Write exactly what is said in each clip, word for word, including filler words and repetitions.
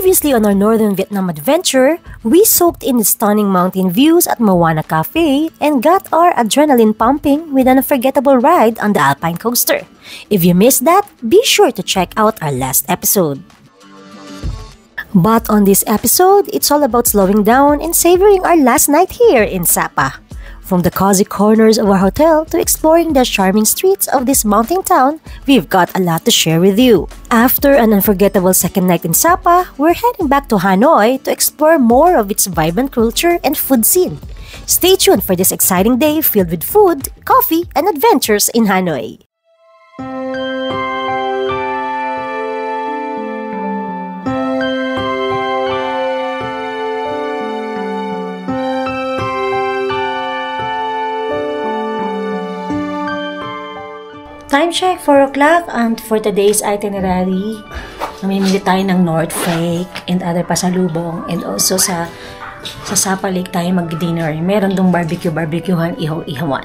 Previously on our northern Vietnam adventure, we soaked in the stunning mountain views at Moana Cafe and got our adrenaline pumping with an unforgettable ride on the Alpine Coaster. If you missed that, be sure to check out our last episode. But on this episode, it's all about slowing down and savoring our last night here in Sapa. From the cozy corners of our hotel to exploring the charming streets of this mountain town, we've got a lot to share with you. After an unforgettable second night in Sapa, we're heading back to Hanoi to explore more of its vibrant culture and food scene. Stay tuned for this exciting day filled with food, coffee, and adventures in Hanoi. Time check, four o'clock, and for today's itinerary, mamimili tayo ng North Fake and other pasalubong, and also sa sa Sapa Lake tayo mag-dinner. Meron dong barbecue, barbecuehan, ihaw-ihawan.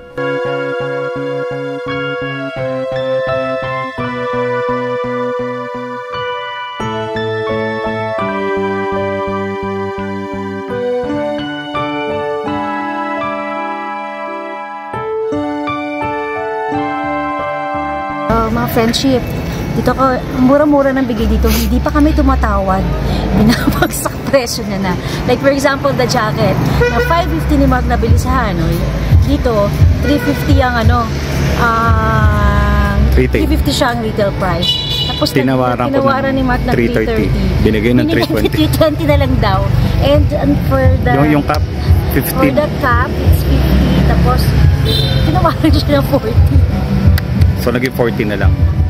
Mga friendship, dito ko, mura-mura ng bigay dito, hindi pa kami tumatawad, binabagsak presyo na na. Like for example, the jacket, na five fifty ni Mark nabili sa Hanoi, dito, three fifty ang ano, uh, three fifty siya ang retail price. Tapos tinawaran, tinawaran ni Mark na three thirty. Binigay ng three twenty. three twenty na lang daw. And, and for the... Yung, yung cap, fifty. For the cap, it's fifty. Tapos, tinawaran siya ng forty. So, naging forty na lang.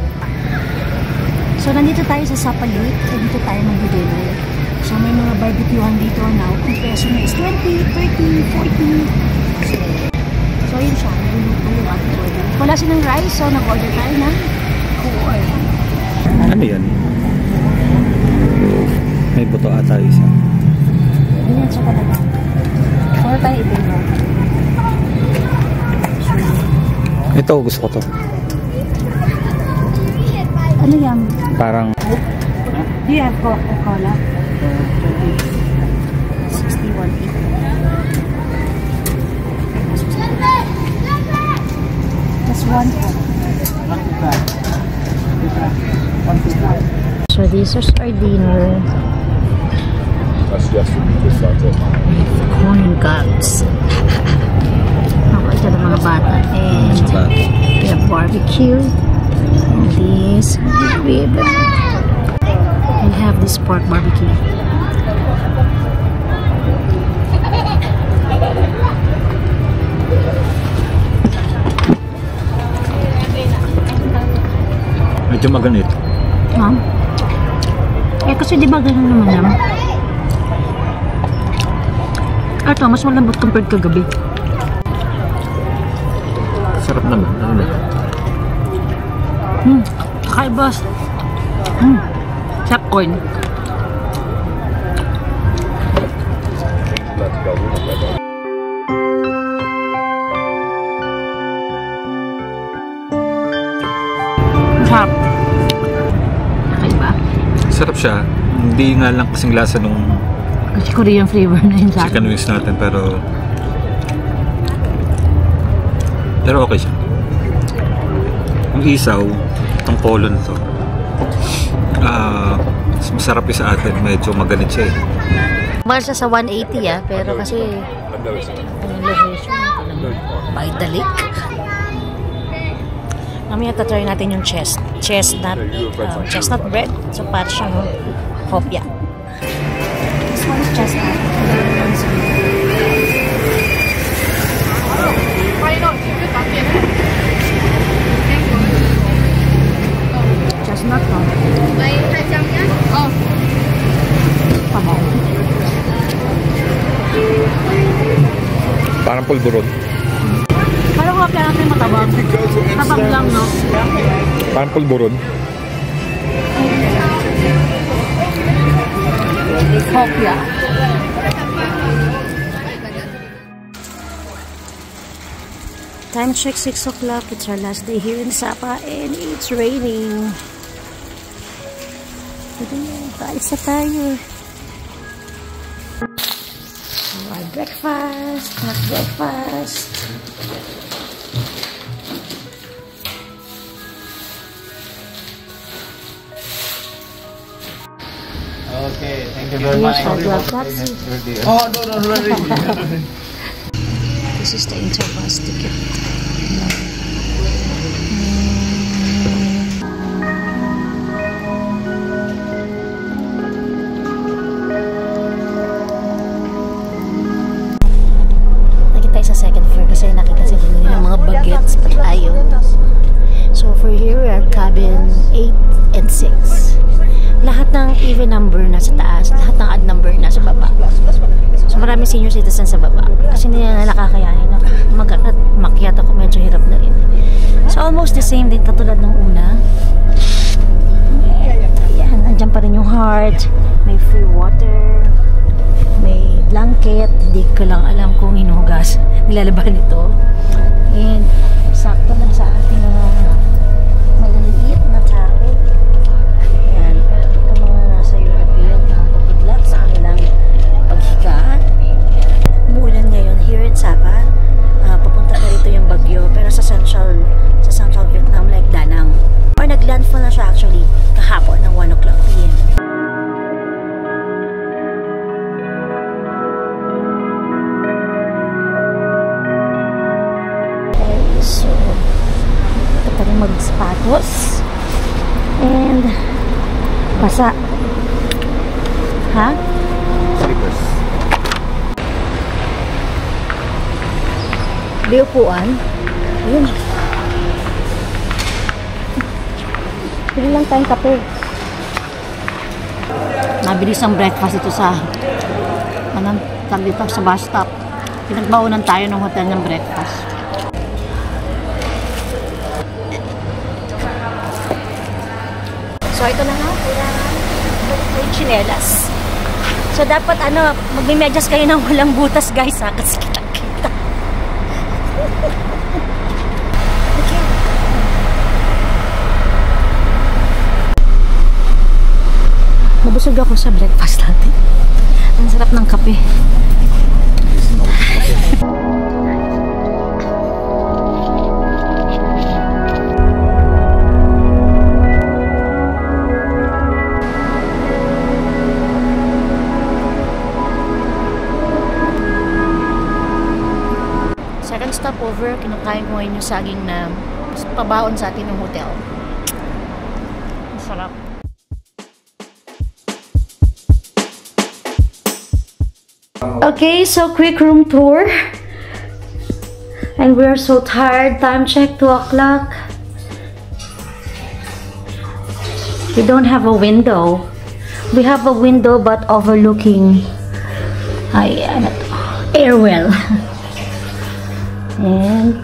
So, nandito tayo sa Sapa Lake. So, dito tayo mag-dinner. So, may mga barbecuehan dito now. Kung peso na is twenty, thirty, forty. So, so yun siya. Naguluto yung ating order. Wala silang rice. So, nag-order tayo ng kuor. Ano yan? May buto ata isa. Ganyan siya talaga. Wala tayo i-dinner. Ito, gusto ko to. Ano yan? Parang... Do you have Coca-Cola? sixty-one eighty. That's one. So this is our dinner. Corn cups. Ako ito ng mga bata. And we have barbecue. And this we have this pork barbecue. Medyo maganit. Huh? Eh kasi di ba ganun naman yan? Ito, mas malambot compared kagabi. Sarap naman. Ano na? Hmm, kakaiba. Hmm, sarap corn. Sarap. Kakaiba. Sarap siya. Hindi nga lang kasing lasa nung kasi Korean flavor na yun sa atin. Chicken wings natin, pero pero okay siya. Yung isaw, itong polo na to, uh, masarap yung sa atin. Medyo maganit siya eh. Mahal siya sa one eighty ah, pero kasi ang location by the lake. Mamaya tatry natin yung chest, chestnut, uh, chestnut bread. So para siyang hopya. This one is chestnut. Chestnut no? Oh. Pabaw. Parang pulburon. Parang hopya natin matabang. Tabang lang, no? Parang pulburon. Hopya. Time check six o'clock. It's our last day here in Sapa and it's raining. Baalis na tayo. So, our breakfast. Not breakfast. Okay, thank you very much. Oh, no, no, no, no. This is the interbus ticket. Lagi tayo sa second floor kasi nakita sa inyo ng mga bagets pa tayo. So for here we are cabin eight and six. Lahat ng even number na sa taas, lahat ng odd number na sa baba. So marami senior citizens sa baba. Kasi hindi na nakakayanin. No? Mag-akat, makyat ako, medyo hirap na rin. So almost the same din katulad ng una. Ayan, andyan pa rin yung heart. May free water. May blanket. Hindi ko lang alam kung inuhugas. Nilalaban ito. And sakto lang sa ating mga maliliit na tao. Ayan. Ito mga nasa European. Pagkudlak sa kanilang paghiga. Umuulan ngayon here in Sapa. Uh, papunta na rito yung bagyo. Pero sa central, sa central Vietnam, like Danang. Or nag-landfall na siya actually kahapon ng one o'clock p m So, ito pa rin mag-spatos. And, basa. Ha? Slippers. Di upuan. Ayun. Pili lang tayong kape. Mabilis ang breakfast ito sa anong tag dito sa bus stop. Pinagbaunan tayo ng hotel ng breakfast. So, ito na nga. Kailangan yung chinelas. So, dapat ano, magmimedyas kayo ng walang butas, guys, ha? Kasi kita-kita. Okay. Nabusog ako sa breakfast natin. Ang sarap ng kape. Second stopover, kinakain ko ngayon yung saging na pabaon sa atin ng hotel. Masarap. Okay, so quick room tour. And we're so tired. Time check, two o'clock. We don't have a window. We have a window but overlooking ay, ano to? Airwell. And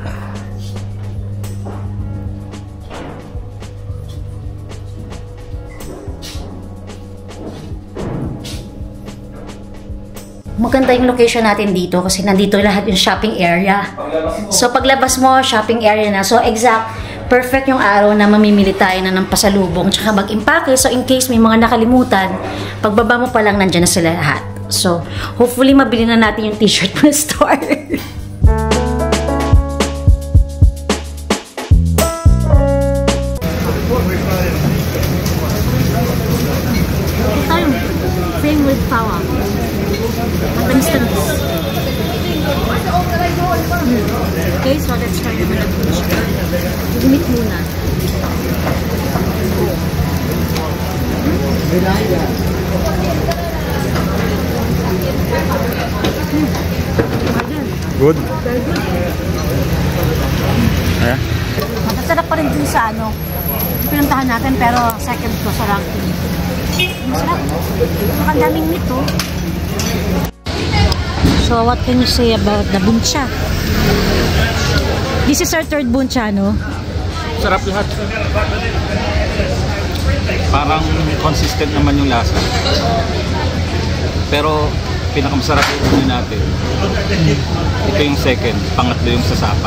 maganda yung location natin dito kasi nandito lahat yung shopping area. So paglabas mo, shopping area na. So exact, perfect yung araw na mamimili tayo na ng pasalubong tsaka mag-impake. So in case may mga nakalimutan, pagbaba mo pa lang nandyan na sila lahat. So hopefully mabili na natin yung t-shirt mo na store. Frame with power. Matamis-tamis. Okay, so let's try the management. Gumit muna. Good? Very good. Ayan. Masarap pa rin dun sa ano. Pinuntahan natin pero second ko sa ranking. Masarap. Ang daming nito. So, what can you say about the buncha? This is our third buncha, no? Sarap lahat. Parang consistent naman yung lasa. Pero, pinakamasarap yung unin natin. Ito yung second. Pangatlo yung sa Sapa.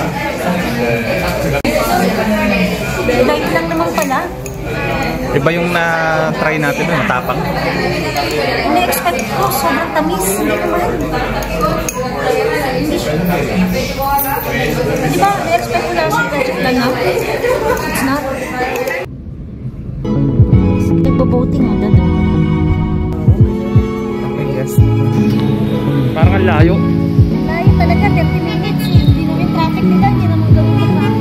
Light lang naman pala. Iba yung na-try natin, matapang. Na-expect ko, sobrang tamis. Hindi naman. Hindi siya. Di ba, na-expect ko lang sa ketchup lang na. It's not. Nagbaboating mo doon. Yes. Parang ang layo. Layo talaga, thirty minutes. Hindi naman yung traffic nila, hindi naman gawin yung traffic.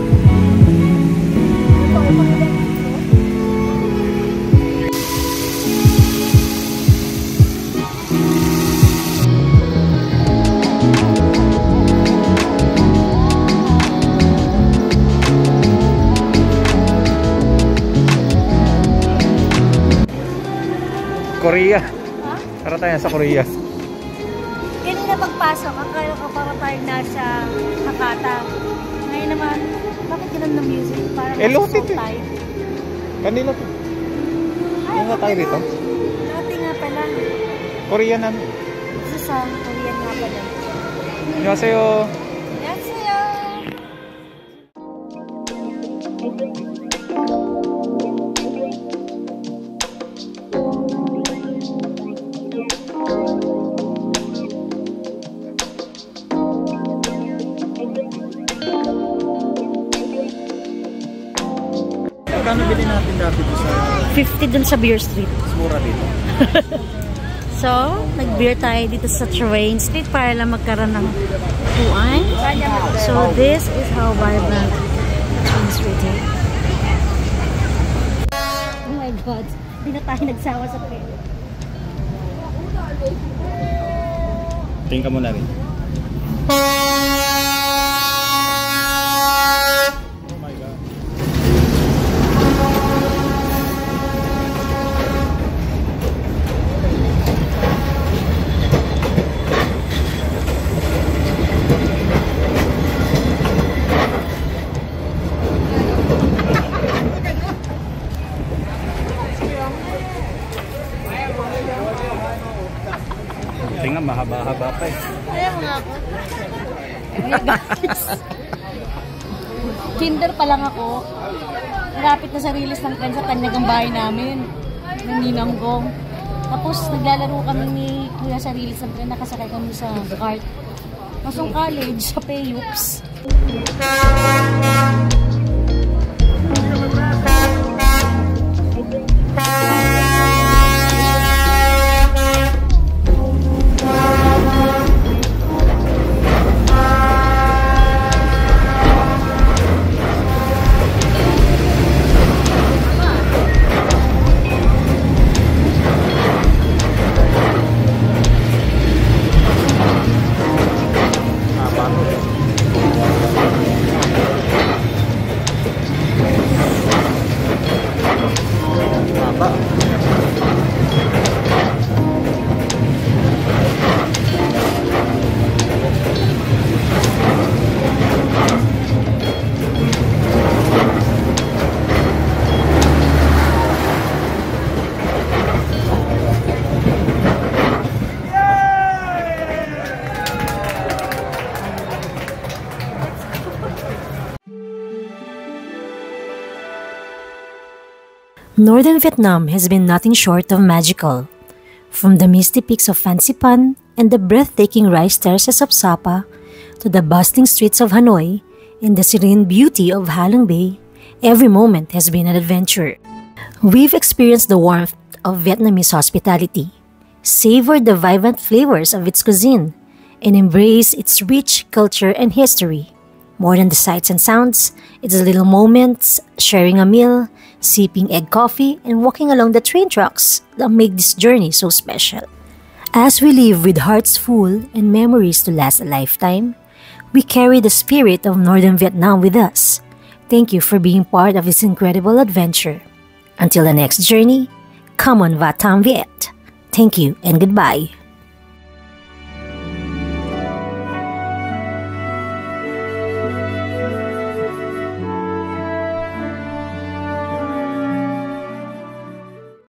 Korea. Ha? Tara tayo sa Korea. Kanina pagpasok, akala ko para tayo nasa Hakata. Ngayon naman, bakit ganun ng music? Parang Eh, nasa loaded Seoul eh. tayo. Kanina to. Ano nga tayo rito? Dati nga pala. Korean na. Isa sa Korean nga pala. Annyeonghaseyo. Annyeonghaseyo! Magkano bilhin natin dati sa fifty dun sa Beer Street. mura dito? So, nag-beer tayo dito sa Train Street para lang magkaroon ng tuan. So, this is how vibrant Train Street is. Oh my God. Hindi na tayo nagsawa sa train. Tingin ka muna rin. Tingnan, mahaba-haba pa eh. Ayaw nga ako. Guys. Kinder pa lang ako. Malapit na sa release ng trend sa Tanyagang bahay namin. Ng Ninanggong. Tapos naglalaro kami ni Kuya sa release ng trend. Nakasakay kami sa cart. Masong college sa Payups. Northern Vietnam has been nothing short of magical. From the misty peaks of Phan Xipang and the breathtaking rice terraces of Sapa to the bustling streets of Hanoi and the serene beauty of Halong Bay, every moment has been an adventure. We've experienced the warmth of Vietnamese hospitality, savored the vibrant flavors of its cuisine, and embraced its rich culture and history. More than the sights and sounds, it's the little moments, sharing a meal, sipping egg coffee, and walking along the train tracks that make this journey so special. As we live with hearts full and memories to last a lifetime, we carry the spirit of Northern Vietnam with us. Thank you for being part of this incredible adventure. Until the next journey, come on Va Tam Viet. Thank you and goodbye.